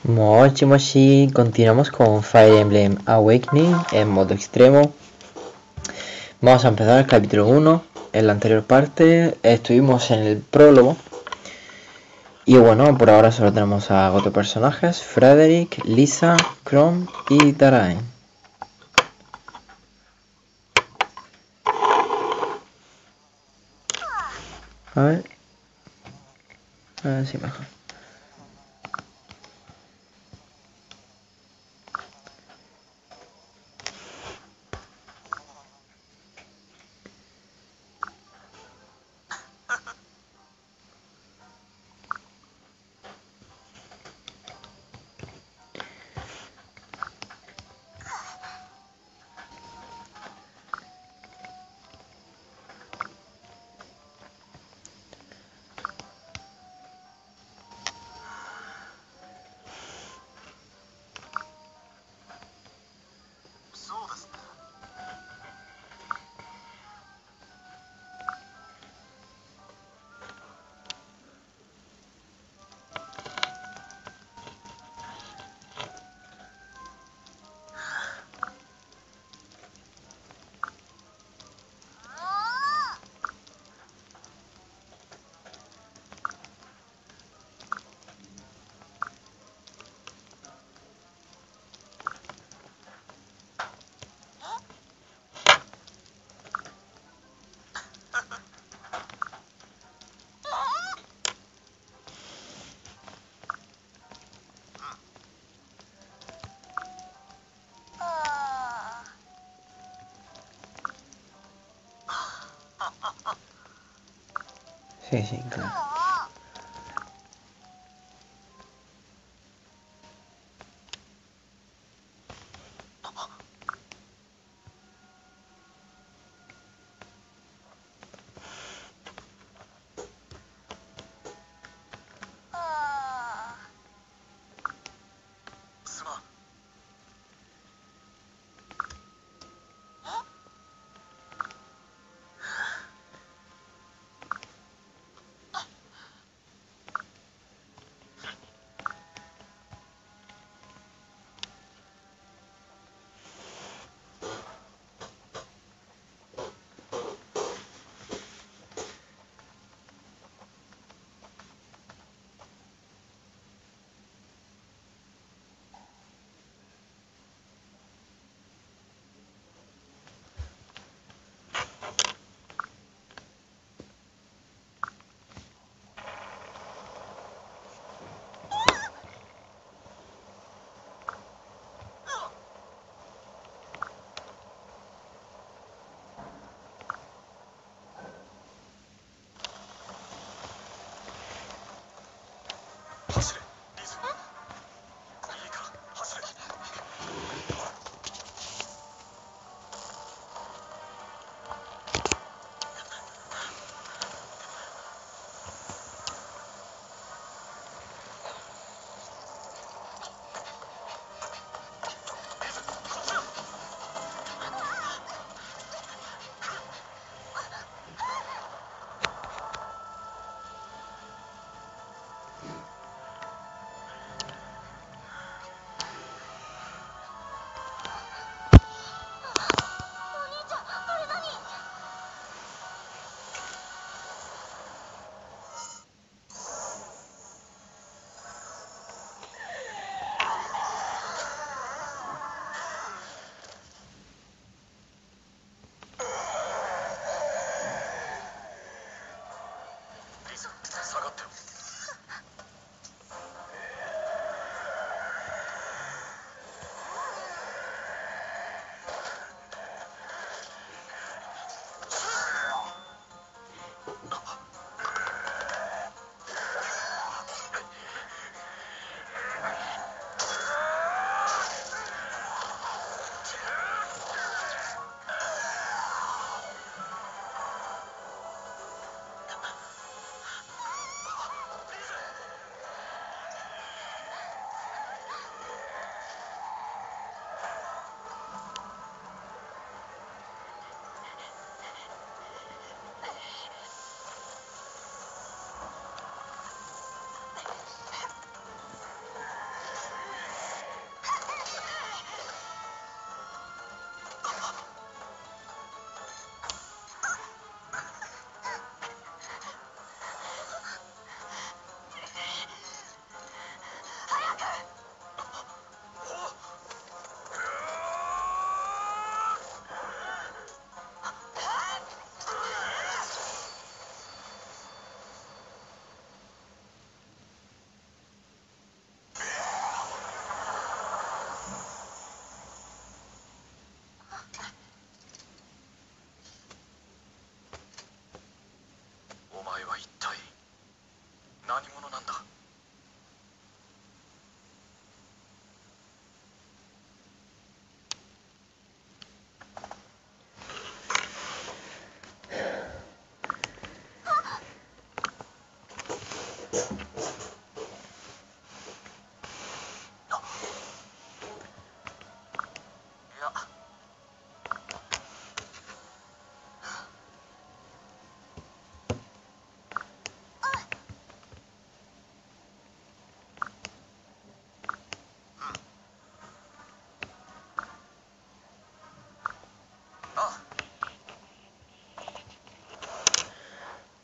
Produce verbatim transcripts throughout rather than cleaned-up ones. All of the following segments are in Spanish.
Mochi Mochi, continuamos con Fire Emblem Awakening en modo extremo. Vamos a empezar el capítulo uno. En la anterior parte estuvimos en el prólogo. Y bueno, por ahora solo tenemos a cuatro personajes: Frederick, Lisa, Chrome y Darain. A ver. A ver si mejor. Sí, sí, claro.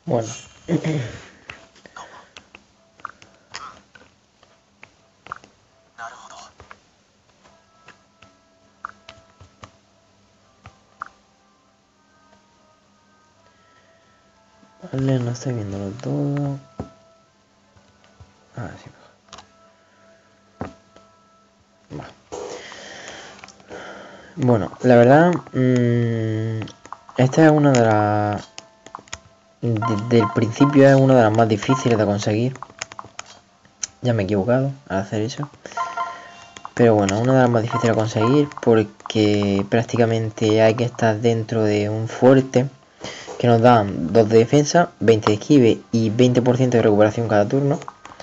Bueno. Vale, no estoy viéndolo todo. Ah, sí. Va. Bueno, la verdad, mmm, esta es una de las... Desde el principio es una de las más difíciles de conseguir. Ya me he equivocado al hacer eso. Pero bueno, una de las más difíciles de conseguir porque prácticamente hay que estar dentro de un fuerte que nos dan dos de defensa, veinte de esquive y veinte por ciento de recuperación cada turno.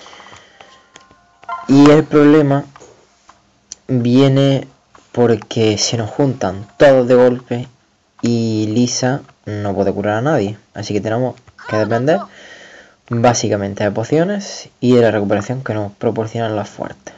Y el problema viene porque se nos juntan todos de golpe y Lisa no puede curar a nadie. Así que tenemos que depender básicamente de pociones y de la recuperación que nos proporcionan las fuertes.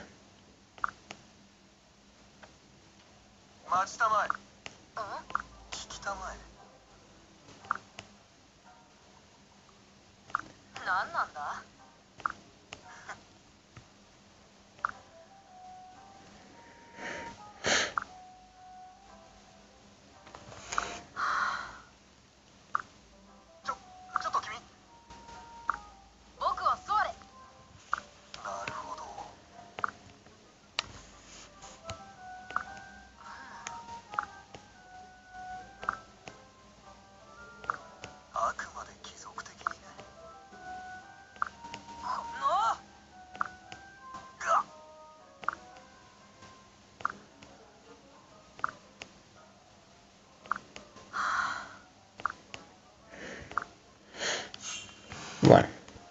Bueno,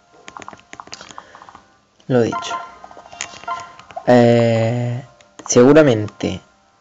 lo dicho. Eh, seguramente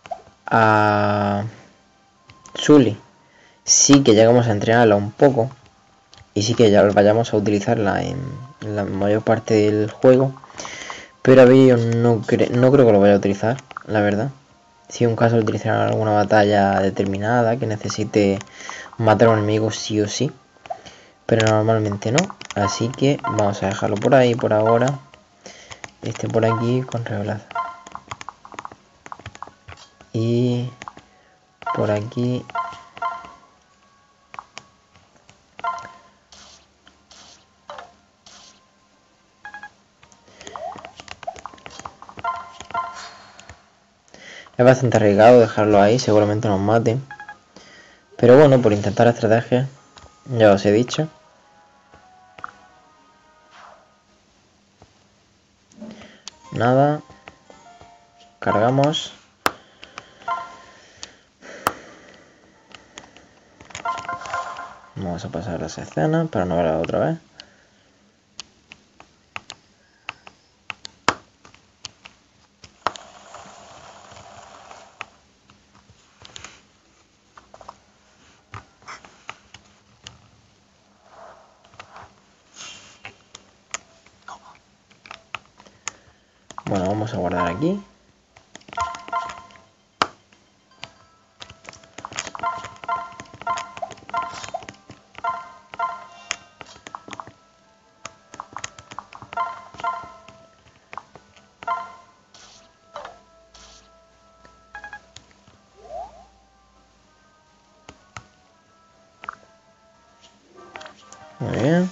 a Sully sí que llegamos a entrenarla un poco y sí que ya vayamos a utilizarla en, en la mayor parte del juego, pero a mí yo no, cre no creo que lo vaya a utilizar, la verdad. Si es un caso de utilizar en alguna batalla determinada que necesite matar a un enemigo sí o sí, pero normalmente no, así que vamos a dejarlo por ahí por ahora. Este por aquí con revelación y por aquí es bastante arriesgado dejarlo ahí, seguramente nos mate, pero bueno, por intentar estrategia, ya os he dicho. Nada, cargamos. Vamos a pasar a esa escena para no verla otra vez. Bueno, vamos a guardar aquí. Muy bien.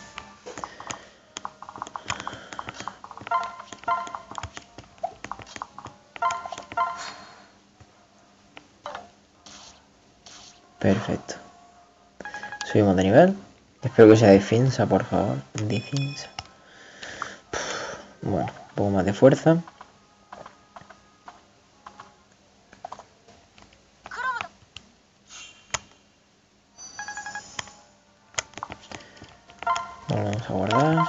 Perfecto. Subimos de nivel. Espero que sea defensa, por favor. Defensa. Bueno, un poco más de fuerza. Vamos a guardar.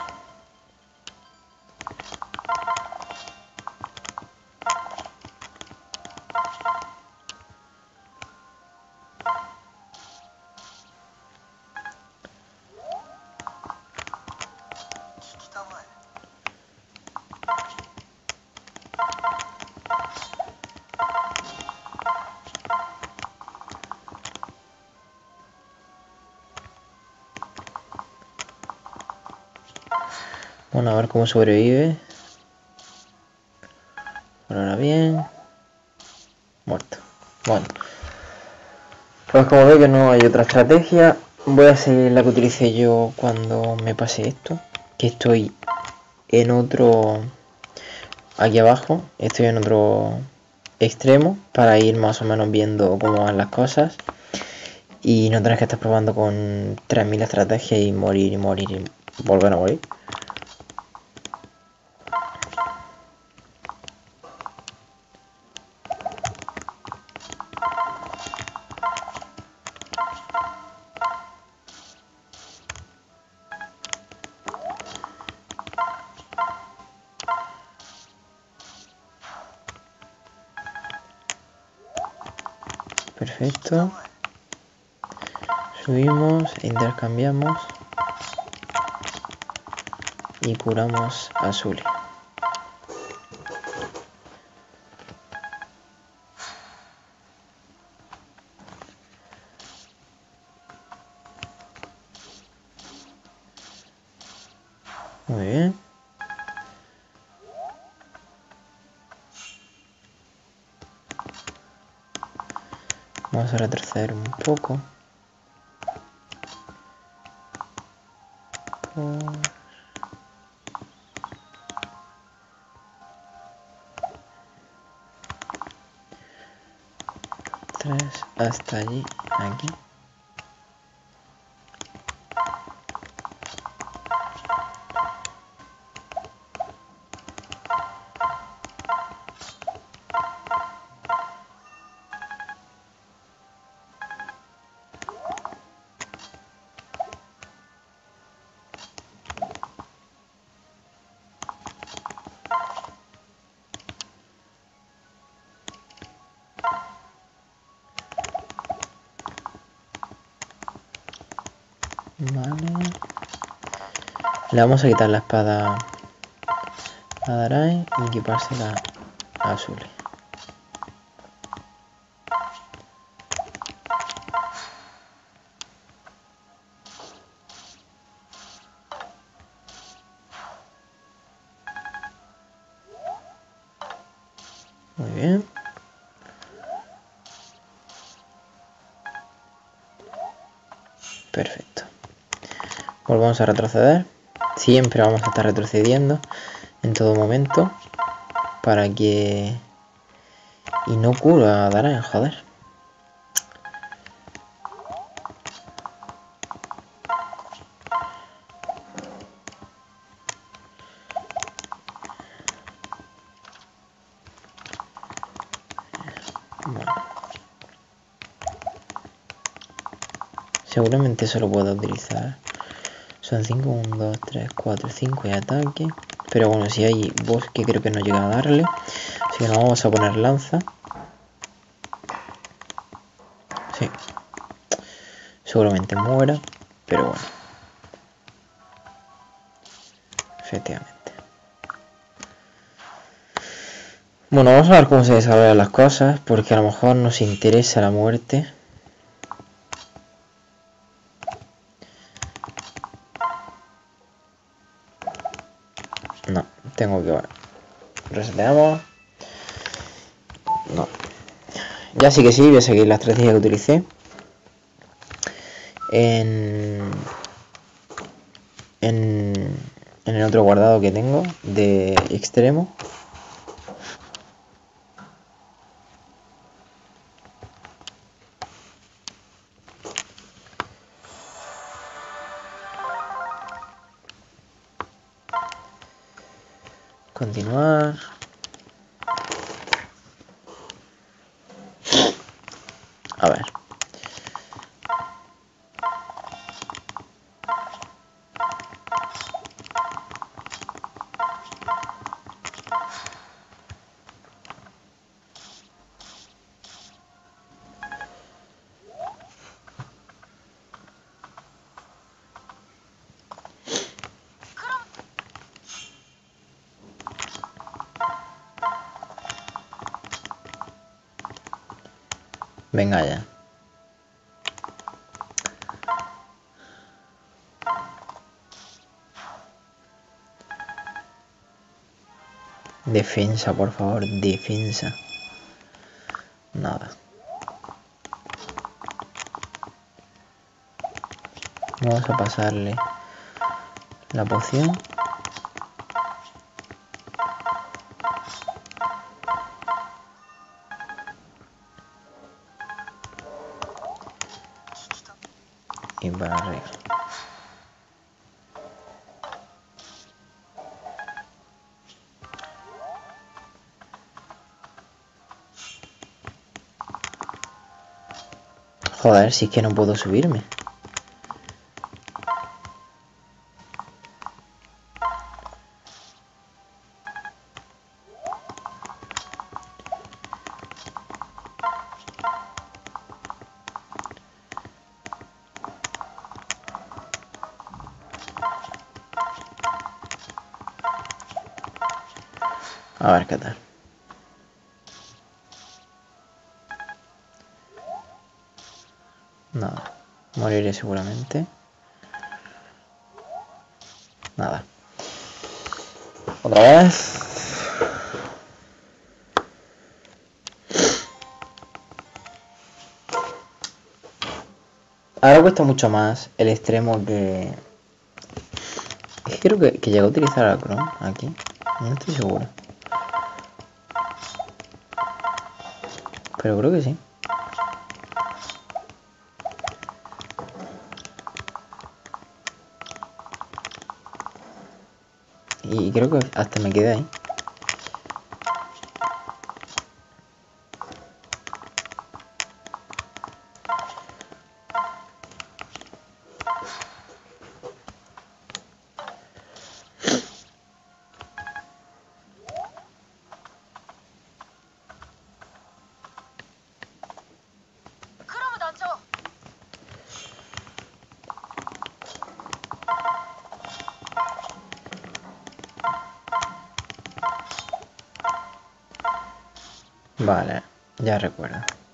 Bueno, a ver cómo sobrevive. Por ahora bien. Muerto. Bueno. Pues como veis que no hay otra estrategia. Voy a seguir la que utilicé yo cuando me pasé esto. Que estoy en otro... Aquí abajo. Estoy en otro extremo. Para ir más o menos viendo cómo van las cosas. Y no tenés que estar probando con tres mil estrategias y morir y morir y volver a morir. Perfecto. Subimos, intercambiamos y curamos a Zully. Muy bien. Vamos a retroceder un poco. Por... tres hasta allí, aquí. Vale. Le vamos a quitar la espada a Darai y equipársela a Zully. Muy bien. Perfecto. Volvamos a retroceder. Siempre vamos a estar retrocediendo en todo momento para que... Y no cura a Darai, joder. Bueno. Seguramente eso lo puedo utilizar. Son cinco, uno, dos, tres, cuatro, cinco y ataque. Pero bueno, si hay bosque creo que no llega a darle. Así que nos vamos a poner lanza. Sí. Seguramente muera. Pero bueno. Efectivamente. Bueno, vamos a ver cómo se desarrollan las cosas. Porque a lo mejor nos interesa la muerte. No, tengo que... Bueno, reseteamos. No. Ya sí que sí, voy a seguir la estrategia que utilicé. En... En... En el otro guardado que tengo de extremo. Continuar. A ver. Venga ya. Defensa, por favor, defensa. Nada. Vamos a pasarle la poción. Y para arriba. Joder, si es que no puedo subirme. A ver qué tal. Nada. Moriré seguramente. Nada. Otra vez. Ahora cuesta mucho más el extremo que... Es que creo que, que llego a utilizar a Chrome aquí. No estoy seguro. Pero creo que sí. Y creo que hasta me quedé ahí. Vale, ya recuerdo.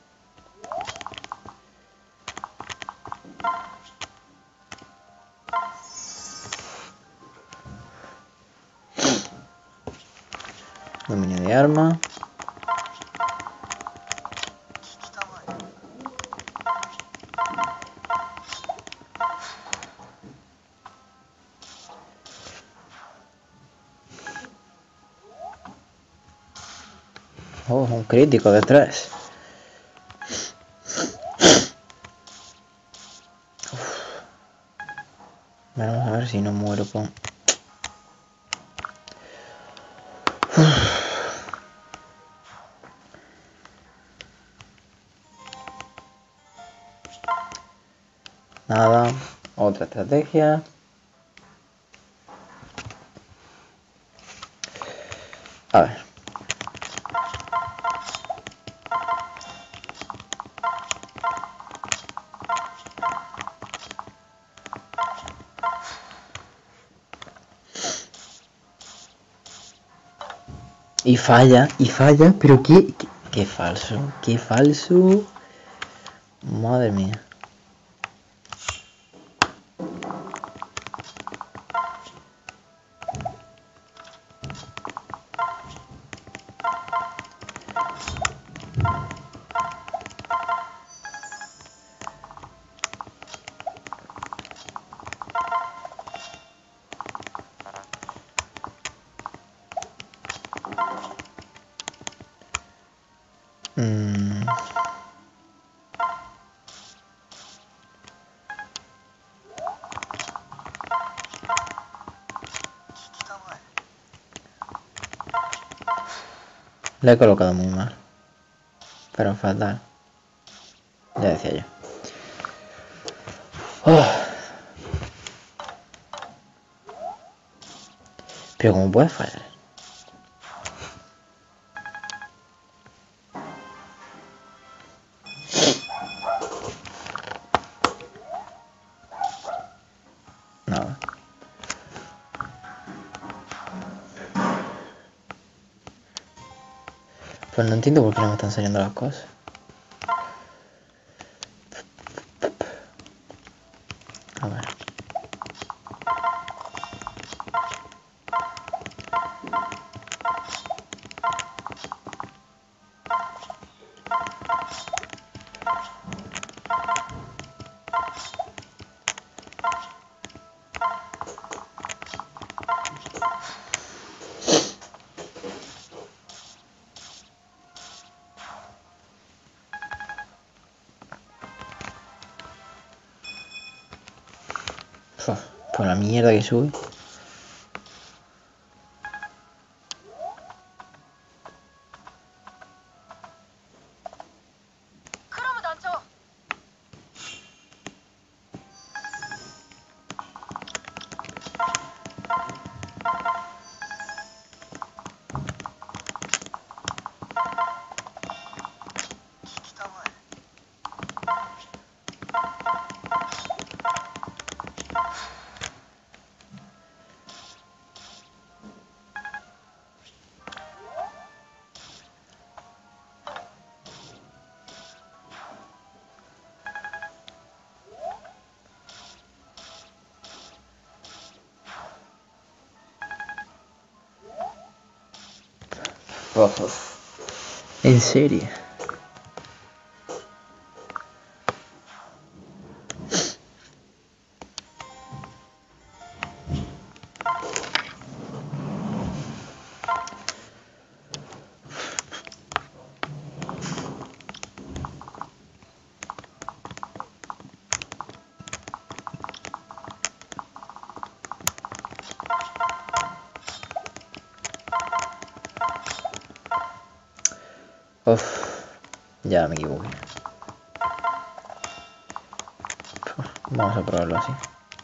Dominio de arma. Oh, un crítico de tres. Vamos a ver si no muero con... Nada, otra estrategia. A ver. Y falla, y falla, pero qué, qué, qué falso, qué falso. Madre mía. Mm. La he colocado muy mal. Pero fatal. Ya decía yo. Oh. Pero ¿cómo puedes fallar? Nada. Pues no entiendo por qué no me están saliendo las cosas. A ver. Por la mierda que sube. ¿En serio? Uf, ya me equivoqué. Vamos a probarlo así.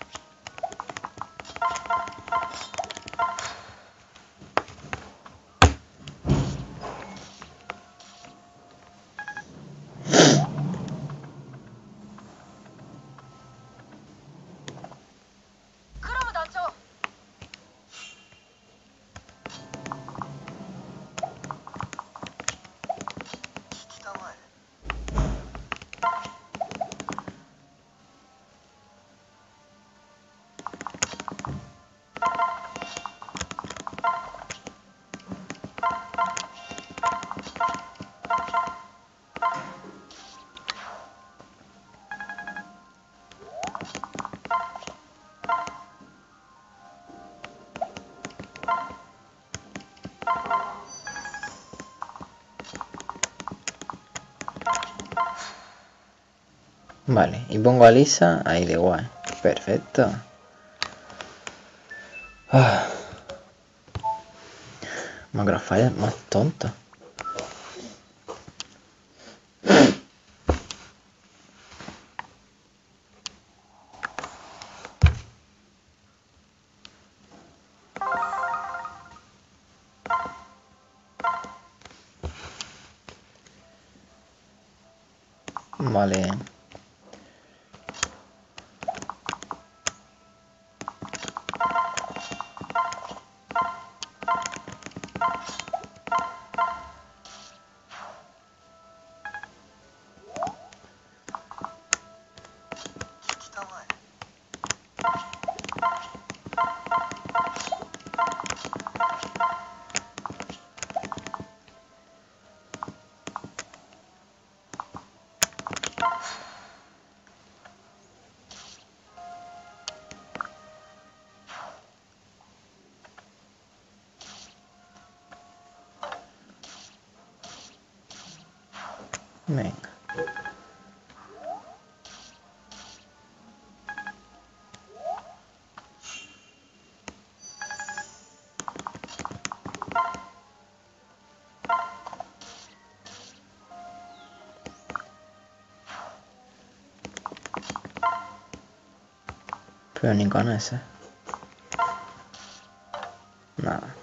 Vale, y pongo a Lisa ahí de guay. Perfecto. Ah. Macrofile es más tonto. Vale. Venga. Pero ni con ese. Nada.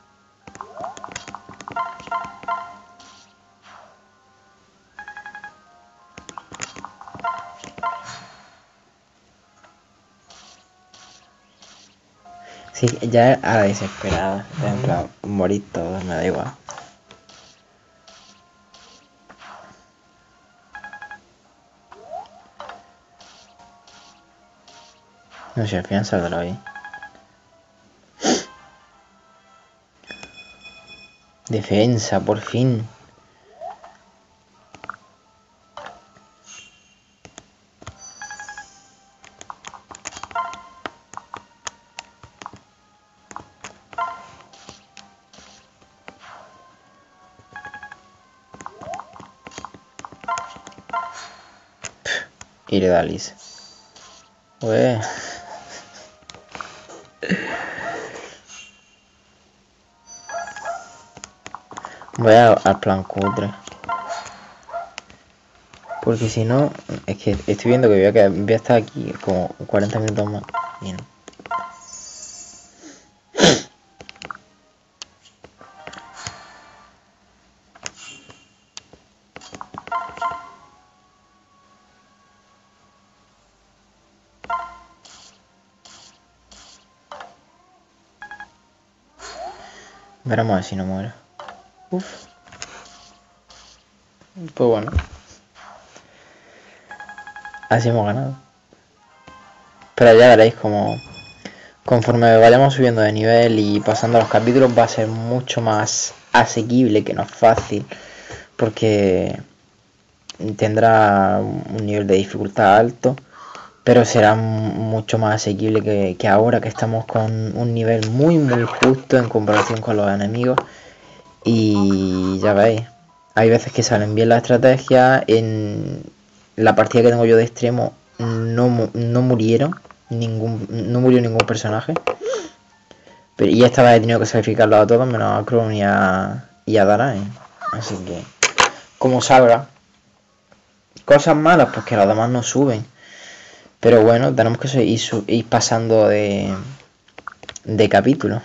Sí, ya a la desesperada. En plan, morir todos, me da igual. No sé, al final saldrá ahí. Defensa, por fin. Y le da Liz. Ué. Voy a- al plan cutre. Porque si no, es que estoy viendo que voy a, quedar- voy a estar aquí como cuarenta minutos más. Y no. Veremos a ver si no muero. Uf. Pues bueno. Así hemos ganado. Pero ya veréis como conforme vayamos subiendo de nivel y pasando los capítulos va a ser mucho más asequible, que no es fácil. Porque tendrá un nivel de dificultad alto. Pero será mucho más asequible que, que ahora, que estamos con un nivel muy muy justo en comparación con los enemigos. Y ya veis, hay veces que salen bien las estrategias. En la partida que tengo yo de extremo no, no murieron ningún no murió ningún personaje, pero y esta vez he tenido que sacrificarlos a todos menos a Kron y a, y a Darain. Así que como salga. Cosas malas, pues que los demás no suben. Pero bueno, tenemos que ir, ir pasando de, de capítulos.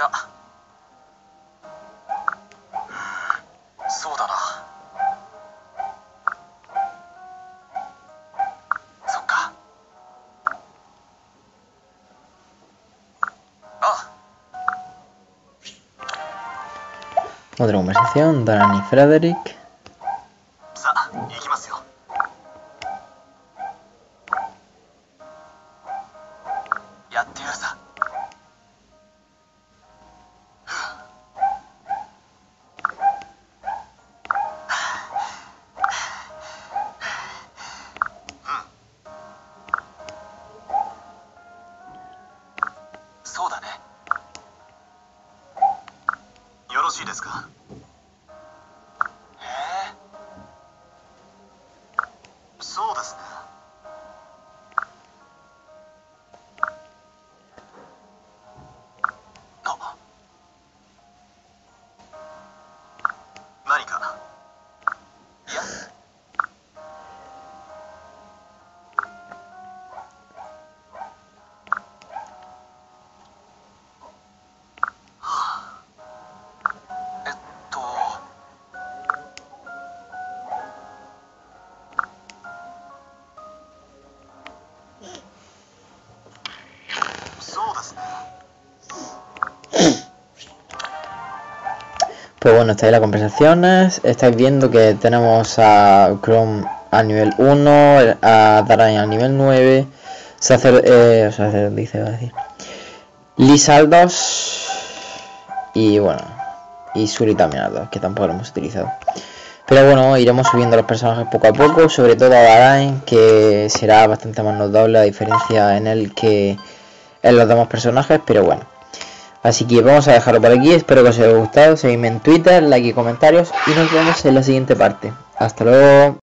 がそうだな。そっか。あ Otra conversación, Doran y Frederick. さあ行きますよ。やってやるさ。そうだね。よろしいですか。へえ、そうですね。あ、何か。いや、えっとそうですね。 Pues bueno, estáis las conversaciones. Estáis viendo que tenemos a Chrome a nivel uno, a Doran a nivel nueve, Sacer, eh, o sea, dice, iba a decir, Lisa al dos y bueno, y Suri también al dos, que tampoco lo hemos utilizado. Pero bueno, iremos subiendo los personajes poco a poco, sobre todo a Doran, que será bastante más notable la diferencia en el que en los demás personajes, pero bueno. Así que vamos a dejarlo por aquí, espero que os haya gustado, seguidme en Twitter, like y comentarios y nos vemos en la siguiente parte. Hasta luego.